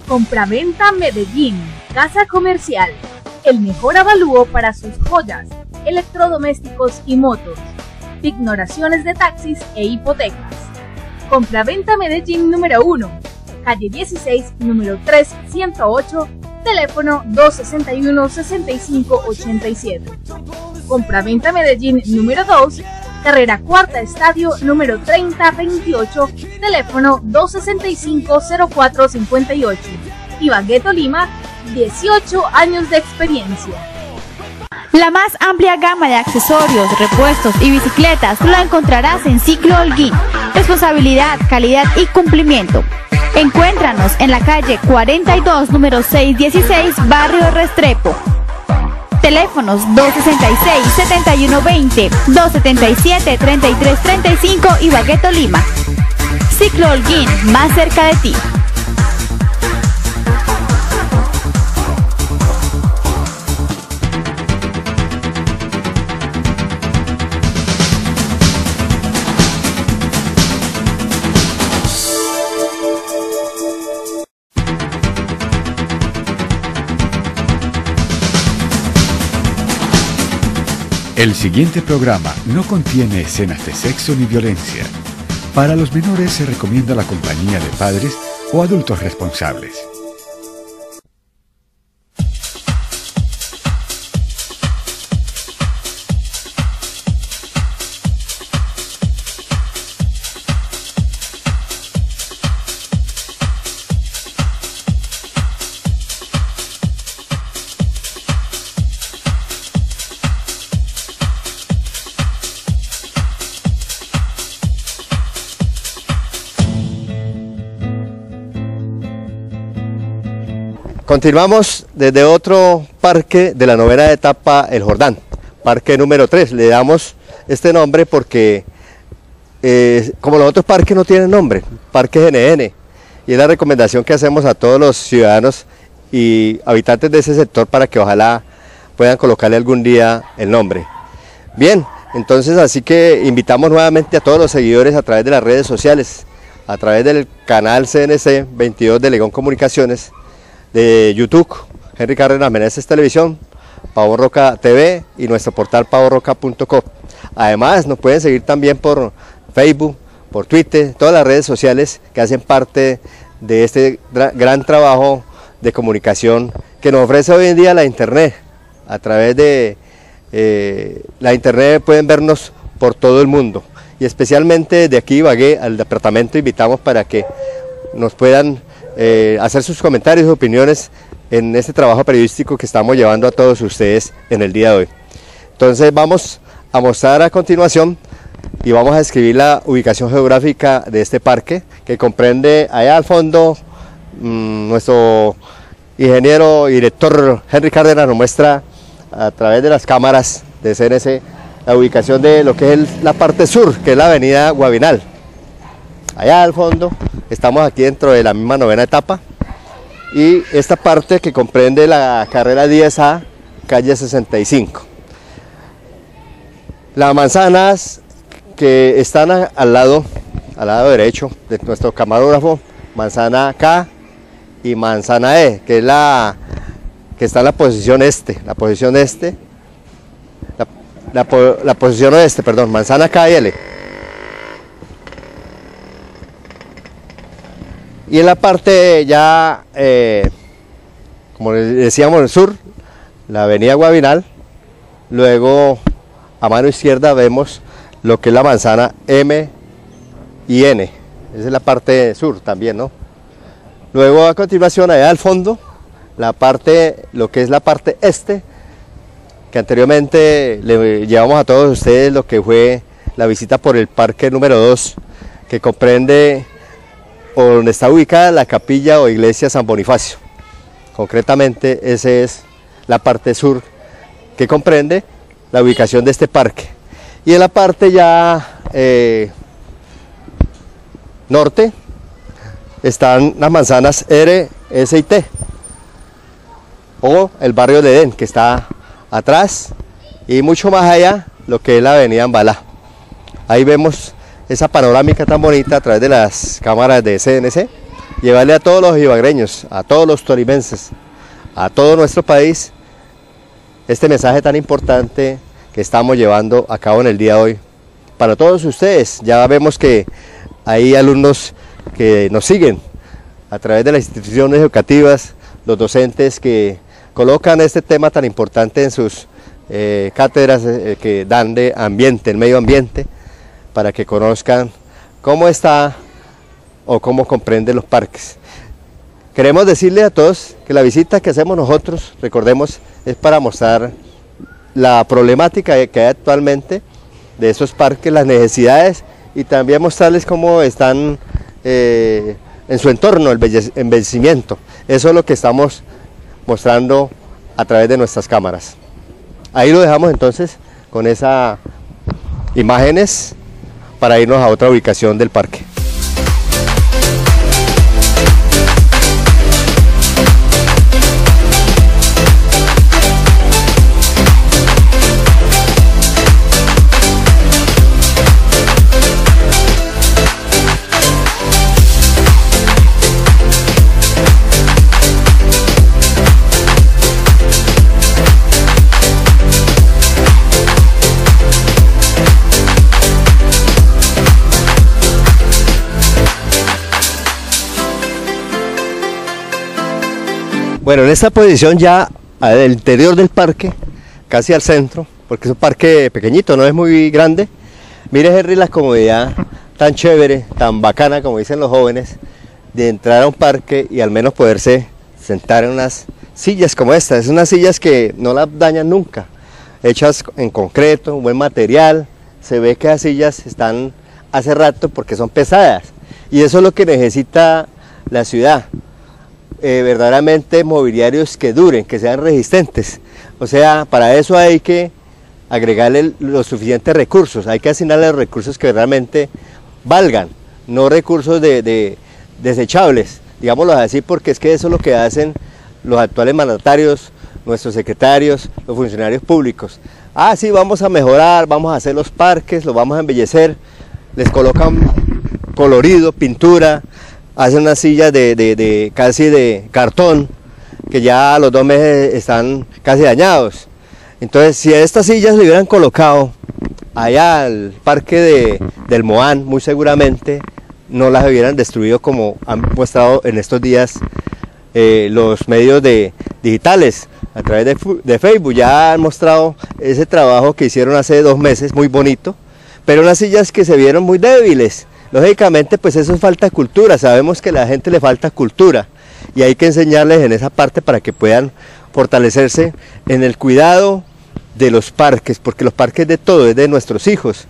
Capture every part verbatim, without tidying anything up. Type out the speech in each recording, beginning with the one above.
Compraventa Medellín, Casa Comercial, el mejor avalúo para sus joyas, electrodomésticos y motos, ignoraciones de taxis e hipotecas. Compraventa Medellín número uno, calle dieciséis, número tres ciento ocho, teléfono dos sesenta y uno, sesenta y cinco ochenta y siete. Compraventa Medellín número dos, carrera cuarta estadio, número treinta veintiocho, teléfono dos sesenta y cinco, cero cuatro cincuenta y ocho. Ibagué, Tolima, dieciocho años de experiencia. La más amplia gama de accesorios, repuestos y bicicletas la encontrarás en Ciclo Holguín. Responsabilidad, calidad y cumplimiento. Encuéntranos en la calle cuarenta y dos, número seiscientos dieciséis, barrio Restrepo. Teléfonos dos sesenta y seis, setenta y uno veinte, dos setenta y siete, treinta y tres treinta y cinco, Ibagué, Tolima. Ciclo Holguín, más cerca de ti. El siguiente programa no contiene escenas de sexo ni violencia. Para los menores se recomienda la compañía de padres o adultos responsables. Continuamos desde otro parque de la novena etapa, El Jordán, parque número tres. Le damos este nombre porque, eh, como los otros parques no tienen nombre, Parque G N N, y es la recomendación que hacemos a todos los ciudadanos y habitantes de ese sector para que ojalá puedan colocarle algún día el nombre. Bien, entonces así que invitamos nuevamente a todos los seguidores a través de las redes sociales, a través del canal C N C veintidós de Legón Comunicaciones, de YouTube, Henry Cárdenas Meneses Televisión, Pavo Roca T V y nuestro portal pavo roca punto com. Además nos pueden seguir también por Facebook, por Twitter, todas las redes sociales que hacen parte de este gran trabajo de comunicación que nos ofrece hoy en día la internet. A través de eh, la internet pueden vernos por todo el mundo y especialmente desde aquí Ibagué al departamento invitamos para que nos puedan Eh, hacer sus comentarios y opiniones en este trabajo periodístico que estamos llevando a todos ustedes en el día de hoy. Entonces vamos a mostrar a continuación y vamos a describir la ubicación geográfica de este parque que comprende allá al fondo. Mmm, nuestro ingeniero y director Henry Cárdenas nos muestra a través de las cámaras de C N C la ubicación de lo que es el, la parte sur, que es la avenida Guavinal. Allá al fondo estamos aquí dentro de la misma novena etapa y esta parte que comprende la carrera diez A, calle sesenta y cinco. Las manzanas que están a, al lado, al lado derecho de nuestro camarógrafo, manzana K y manzana E, que es la que está en la posición este, la posición este, la, la, la posición oeste, perdón, manzana K y L. Y en la parte ya, eh, como decíamos, en el sur, la avenida Guavinal, luego a mano izquierda vemos lo que es la manzana M y N, esa es la parte sur también, ¿no? Luego a continuación allá al fondo, la parte, lo que es la parte este, que anteriormente le llevamos a todos ustedes lo que fue la visita por el parque número dos, que comprende o donde está ubicada la capilla o iglesia San Bonifacio. Concretamente esa es la parte sur que comprende la ubicación de este parque. Y en la parte ya eh, norte están las manzanas R, S y T, o el barrio de Edén, que está atrás, y mucho más allá lo que es la avenida Ambalá. Ahí vemos esa panorámica tan bonita a través de las cámaras de C N C llevarle a todos los ibagreños, a todos los tolimenses, a todo nuestro país, este mensaje tan importante que estamos llevando a cabo en el día de hoy. Para todos ustedes, ya vemos que hay alumnos que nos siguen a través de las instituciones educativas, los docentes que colocan este tema tan importante en sus eh, cátedras eh, que dan de ambiente, el medio ambiente, para que conozcan cómo está o cómo comprenden los parques. Queremos decirle a todos que la visita que hacemos nosotros, recordemos, es para mostrar la problemática que hay actualmente de esos parques, las necesidades, y también mostrarles cómo están eh, en su entorno el embellecimiento. Eso es lo que estamos mostrando a través de nuestras cámaras. Ahí lo dejamos entonces con esas imágenes para irnos a otra ubicación del parque. Bueno, en esta posición ya al interior del parque, casi al centro, porque es un parque pequeñito, no es muy grande. Mire, Henry, la comodidad tan chévere, tan bacana, como dicen los jóvenes, de entrar a un parque y al menos poderse sentar en unas sillas como esta. Es unas sillas que no las dañan nunca, hechas en concreto, buen material. Se ve que las sillas están hace rato porque son pesadas, y eso es lo que necesita la ciudad. Eh, verdaderamente mobiliarios que duren, que sean resistentes. O sea, para eso hay que agregarle los suficientes recursos, hay que asignarle los recursos que realmente valgan, no recursos de, de desechables, digámoslo así, porque es que eso es lo que hacen los actuales mandatarios, nuestros secretarios, los funcionarios públicos. Ah, sí, vamos a mejorar, vamos a hacer los parques, los vamos a embellecer, les colocan colorido, pintura, hacen unas sillas de, de, de casi de cartón, que ya a los dos meses están casi dañados. Entonces, si estas sillas le hubieran colocado allá al parque de, del Moán, muy seguramente no las hubieran destruido como han mostrado en estos días eh, los medios de, digitales, a través de, de Facebook. Ya han mostrado ese trabajo que hicieron hace dos meses, muy bonito, pero unas sillas que se vieron muy débiles. Lógicamente, pues eso es falta de cultura, sabemos que a la gente le falta cultura y hay que enseñarles en esa parte para que puedan fortalecerse en el cuidado de los parques, porque los parques de todo, es de nuestros hijos,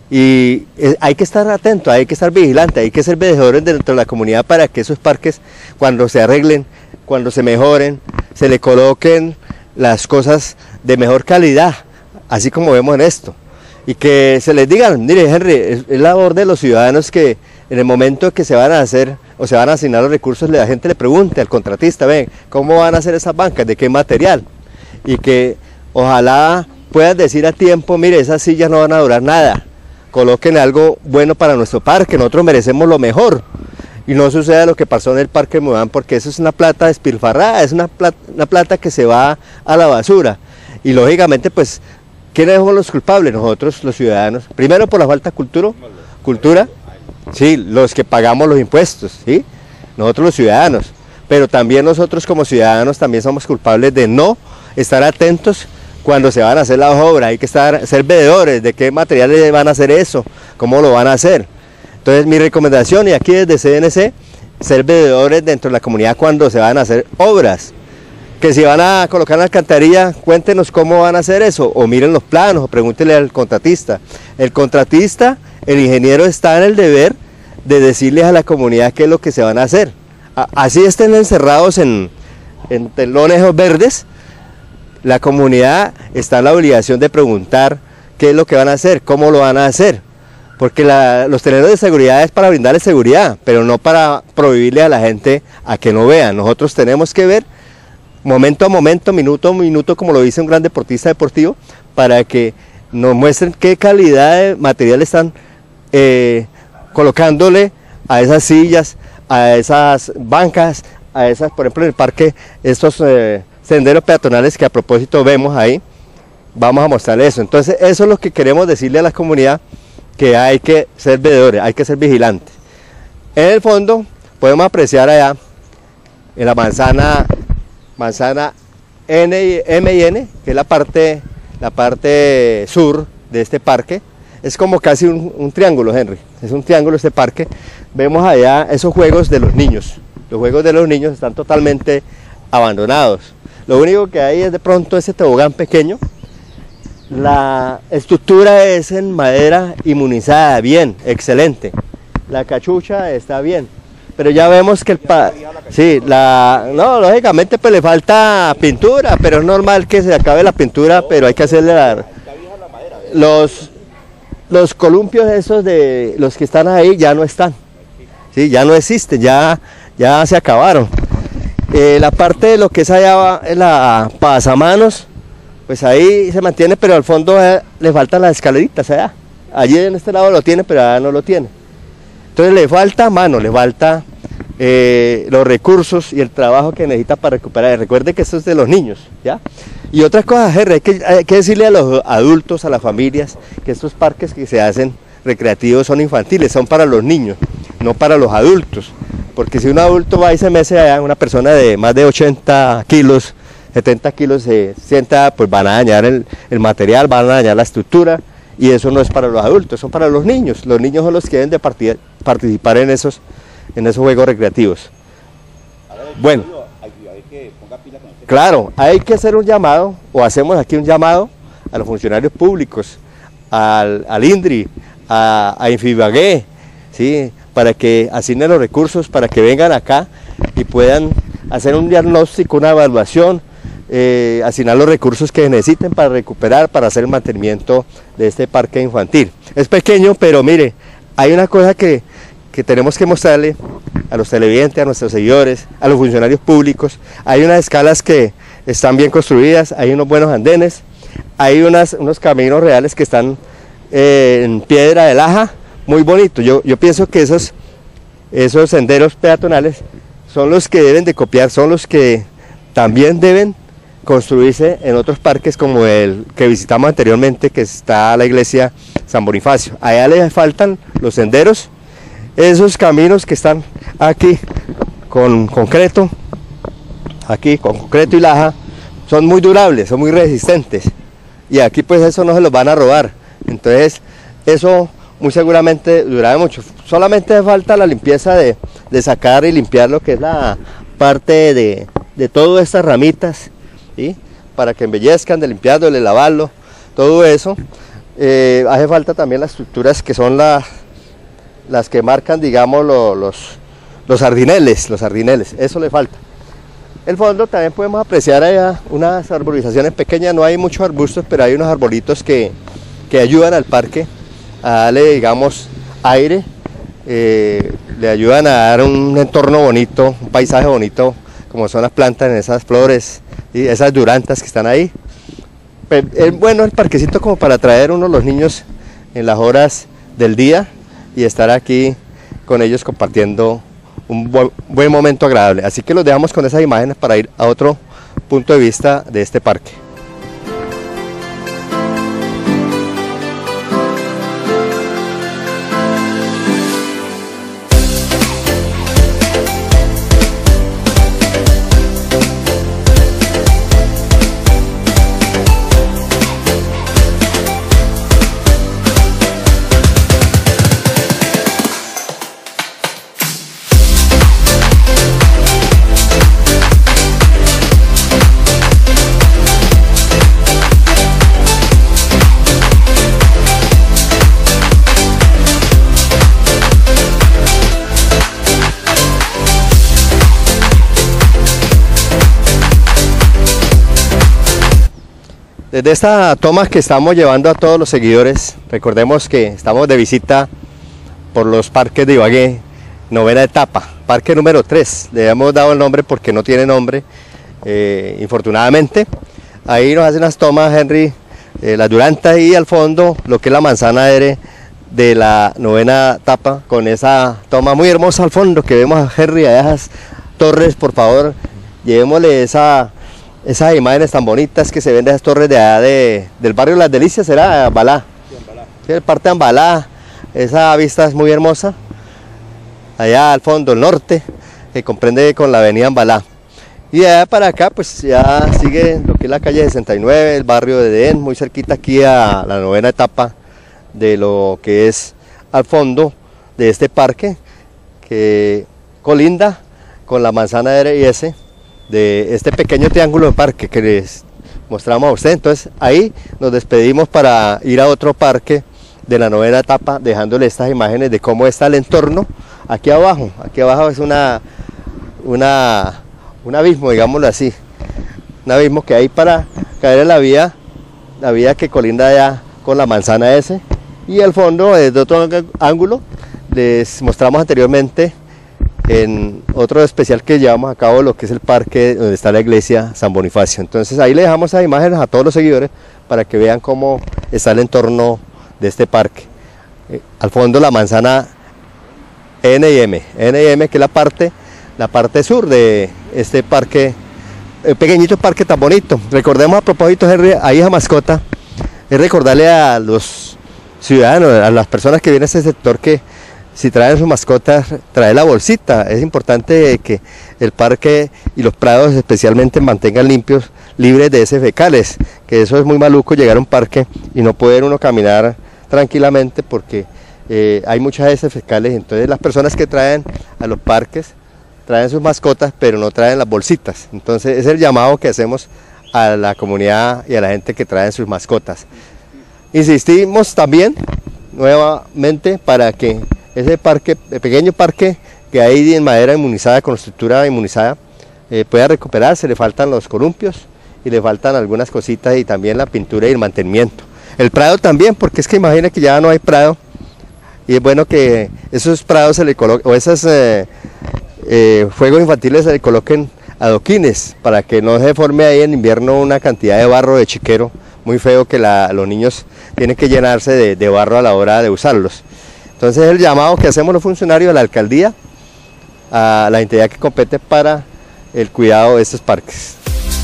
y hay que estar atentos, hay que estar vigilantes, hay que ser veedores dentro de la comunidad para que esos parques, cuando se arreglen, cuando se mejoren, se le coloquen las cosas de mejor calidad, así como vemos en esto. Y que se les digan, mire, Henry, es, es labor de los ciudadanos que en el momento que se van a hacer o se van a asignar los recursos, la gente le pregunte al contratista, ven, ¿cómo van a hacer esas bancas? ¿De qué material? Y que ojalá puedan decir a tiempo, mire, esas sillas no van a durar nada, coloquen algo bueno para nuestro parque, nosotros merecemos lo mejor. Y no suceda lo que pasó en el Parque Moán, porque eso es una plata despilfarrada, es una plata, una plata que se va a la basura. Y lógicamente, pues, ¿quiénes somos los culpables? Nosotros, los ciudadanos. Primero por la falta de cultura, cultura, sí, los que pagamos los impuestos, ¿sí? Nosotros los ciudadanos. Pero también nosotros como ciudadanos también somos culpables de no estar atentos cuando se van a hacer las obras. Hay que estar, ser veedores de qué materiales van a hacer eso, cómo lo van a hacer. Entonces mi recomendación, y aquí desde C N C, ser veedores dentro de la comunidad cuando se van a hacer obras. Que si van a colocar una alcantarilla, cuéntenos cómo van a hacer eso, o miren los planos, o pregúntenle al contratista. El contratista, el ingeniero está en el deber de decirles a la comunidad qué es lo que se van a hacer. Así estén encerrados en, en telones verdes, la comunidad está en la obligación de preguntar qué es lo que van a hacer, cómo lo van a hacer. Porque la, los teléfonos de seguridad es para brindarles seguridad, pero no para prohibirle a la gente a que no vean. Nosotros tenemos que ver momento a momento, minuto a minuto, como lo dice un gran deportista deportivo, para que nos muestren qué calidad de material están eh, colocándole a esas sillas, a esas bancas, a esas, por ejemplo, en el parque, estos eh, senderos peatonales que a propósito vemos ahí, vamos a mostrarle eso. Entonces, eso es lo que queremos decirle a la comunidad, que hay que ser veedores, hay que ser vigilantes. En el fondo, podemos apreciar allá, en la manzana, manzana N, M y N, que es la parte, la parte sur de este parque. Es como casi un, un triángulo, Henry, es un triángulo este parque. Vemos allá esos juegos de los niños. Los juegos de los niños están totalmente abandonados. Lo único que hay es de pronto ese tobogán pequeño. La estructura es en madera inmunizada, bien, excelente. La cachucha está bien, pero ya vemos que el pa sí, la no, lógicamente pues le falta pintura, pero es normal que se acabe la pintura, pero hay que hacerle la, los los columpios esos de los que están ahí ya no están, sí, ya no existen, ya ya se acabaron. Eh, la parte de lo que es allá la pasamanos, pues ahí se mantiene, pero al fondo eh, le faltan las escaleritas allá. Allí en este lado lo tiene, pero allá no lo tiene. Entonces le falta mano, le falta eh, los recursos y el trabajo que necesita para recuperar. Recuerde que esto es de los niños, ¿ya? Y otras cosas, Jerry, hay que, hay que decirle a los adultos, a las familias, que estos parques que se hacen recreativos son infantiles, son para los niños, no para los adultos. Porque si un adulto va y se mece allá, una persona de más de ochenta kilos, setenta kilos se sienta, pues van a dañar el, el material, van a dañar la estructura, y eso no es para los adultos, son para los niños. Los niños son los que deben de partir, participar en esos, en esos juegos recreativos. Bueno, claro, hay que hacer un llamado, o hacemos aquí un llamado a los funcionarios públicos, al, al INDRI, a, a Infibagué, ¿sí? Para que asignen los recursos, para que vengan acá y puedan hacer un diagnóstico, una evaluación, eh, asignar los recursos que necesiten para recuperar, para hacer el mantenimiento de este parque infantil. Es pequeño, pero mire, hay una cosa que, que tenemos que mostrarle a los televidentes, a nuestros seguidores, a los funcionarios públicos. Hay unas escalas que están bien construidas, hay unos buenos andenes, hay unas, unos caminos reales que están eh, en piedra de laja, muy bonito. Yo, yo pienso que esos, esos senderos peatonales son los que deben de copiar, son los que también deben construirse en otros parques como el que visitamos anteriormente, que está la iglesia San Bonifacio. Allá le faltan los senderos, esos caminos que están aquí con concreto, aquí con concreto y laja, son muy durables, son muy resistentes, y aquí pues eso no se los van a robar. Entonces eso muy seguramente durará mucho. Solamente falta la limpieza de, de sacar y limpiar lo que es la parte de, de todas estas ramitas, ¿sí? Para que embellezcan, de limpiarlo, de lavarlo, todo eso. Eh, hace falta también las estructuras que son la, las que marcan, digamos, lo, los, los sardineles, los sardineles, eso le falta. El fondo también podemos apreciar allá unas arborizaciones pequeñas, no hay muchos arbustos, pero hay unos arbolitos que, que ayudan al parque a darle, digamos, aire, eh, le ayudan a dar un entorno bonito, un paisaje bonito, como son las plantas en esas flores y esas durantas que están ahí. Pero es bueno el parquecito como para traer uno los niños en las horas del día y estar aquí con ellos compartiendo un buen, buen momento agradable. Así que los dejamos con esas imágenes para ir a otro punto de vista de este parque. Desde esta toma que estamos llevando a todos los seguidores, recordemos que estamos de visita por los parques de Ibagué, novena etapa, parque número tres, le hemos dado el nombre porque no tiene nombre, eh, infortunadamente. Ahí nos hacen las tomas, Henry, eh, las durantas, y al fondo lo que es la manzana R de la novena etapa, con esa toma muy hermosa al fondo que vemos a Henry, a esas torres. Por favor, llevémosle esa, esas imágenes tan bonitas que se ven de esas torres de allá de, del barrio Las Delicias, será Ambalá, sí, el parte de Ambalá. Esa vista es muy hermosa, allá al fondo, el norte, que comprende con la avenida Ambalá. Y de allá para acá pues ya sigue lo que es la calle sesenta y nueve, el barrio de Edén, muy cerquita aquí a la novena etapa de lo que es al fondo de este parque, que colinda con la manzana R y S de este pequeño triángulo de parque que les mostramos a usted. Entonces ahí nos despedimos para ir a otro parque de la novena etapa, dejándole estas imágenes de cómo está el entorno aquí abajo. Aquí abajo es una, una, un abismo, digámoslo así, un abismo que hay para caer en la vía, la vía que colinda allá con la manzana S. Y al fondo, desde otro ángulo, les mostramos anteriormente en otro especial que llevamos a cabo, lo que es el parque donde está la iglesia San Bonifacio. Entonces ahí le dejamos esas imágenes a todos los seguidores para que vean cómo está el entorno de este parque. Eh, al fondo la manzana N y M, N y M que es la parte, la parte sur de este parque, el pequeñito parque tan bonito. Recordemos a propósito, Henry, ahí esa mascota, es recordarle a los ciudadanos, a las personas que vienen a este sector, que si traen sus mascotas, trae la bolsita. Es importante que el parque y los prados especialmente mantengan limpios, libres de heces fecales, que eso es muy maluco, llegar a un parque y no poder uno caminar tranquilamente porque eh, hay muchas heces fecales. Entonces las personas que traen a los parques traen sus mascotas pero no traen las bolsitas. Entonces es el llamado que hacemos a la comunidad y a la gente que traen sus mascotas. Insistimos también nuevamente para que ese parque, el pequeño parque que hay en madera inmunizada, con estructura inmunizada, eh, pueda recuperarse. Le faltan los columpios y le faltan algunas cositas, y también la pintura y el mantenimiento. El prado también, porque es que imagina que ya no hay prado, y es bueno que esos prados se le coloquen, o esos eh, eh, juegos infantiles se le coloquen adoquines, para que no se forme ahí en invierno una cantidad de barro de chiquero muy feo, que la, los niños tienen que llenarse de, de barro a la hora de usarlos. Entonces el llamado que hacemos los funcionarios de la alcaldía a la entidad que compete para el cuidado de estos parques.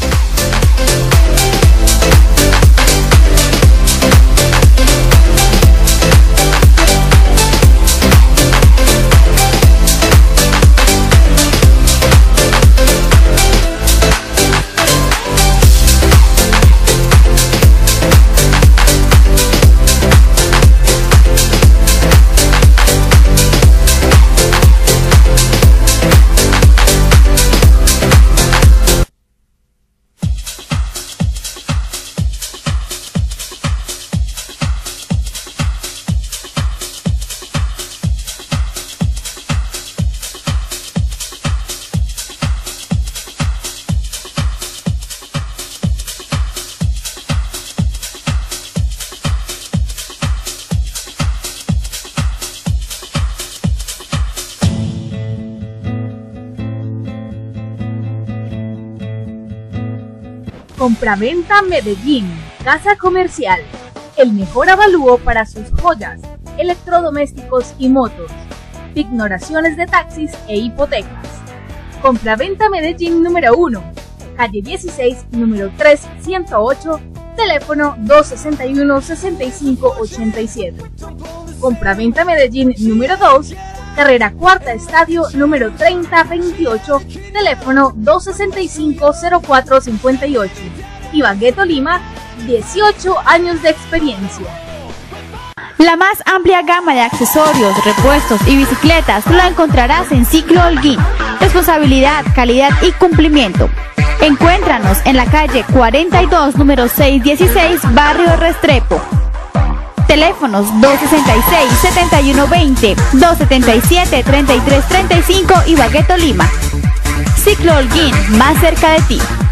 Compraventa Medellín, Casa Comercial, el mejor avalúo para sus joyas, electrodomésticos y motos, pignoraciones de taxis e hipotecas. Compraventa Medellín número uno, calle dieciséis, número tres ciento ocho, teléfono dos sesenta y uno, sesenta y cinco ochenta y siete. Compraventa Medellín número dos, carrera cuarta estadio, número treinta veintiocho, teléfono dos sesenta y cinco, cero cuatro cincuenta y ocho. Ibagué, Lima, dieciocho años de experiencia. La más amplia gama de accesorios, repuestos y bicicletas la encontrarás en Ciclo Holguín. Responsabilidad, calidad y cumplimiento. Encuéntranos en la calle cuarenta y dos, número seiscientos dieciséis, barrio Restrepo. Teléfonos dos sesenta y seis, setenta y uno veinte, dos setenta y siete, treinta y tres treinta y cinco, Ibagué, Lima. Ciclo Holguín, más cerca de ti.